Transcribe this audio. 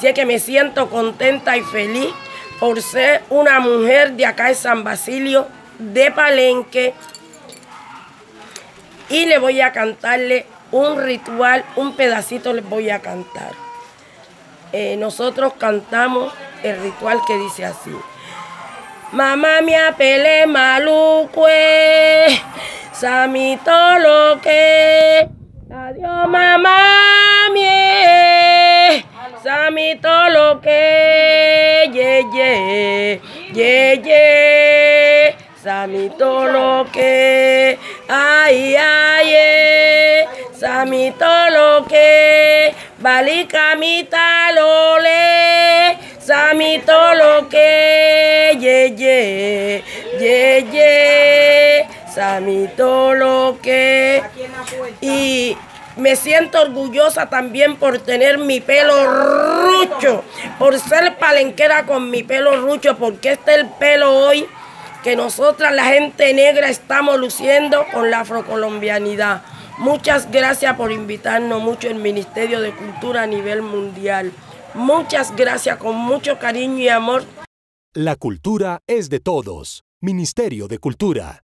Así es que me siento contenta y feliz por ser una mujer de acá de San Basilio, de Palenque. Y le voy a cantarle un ritual, un pedacito les voy a cantar. Nosotros cantamos el ritual que dice así. Mamá me apele maluque, samito lo que. Adiós mamá mie, samito lo que. Ye, samito lo que. Ay, samito lo que. Balicamita lole, samito lo que. Ye, samito lo que. Y me siento orgullosa también por tener mi pelo rucho, por ser palenquera con mi pelo rucho, porque este es el pelo hoy que nosotras, la gente negra, estamos luciendo con la afrocolombianidad. Muchas gracias por invitarnos mucho el Ministerio de Cultura a nivel mundial. Muchas gracias, con mucho cariño y amor. La cultura es de todos. Ministerio de Cultura.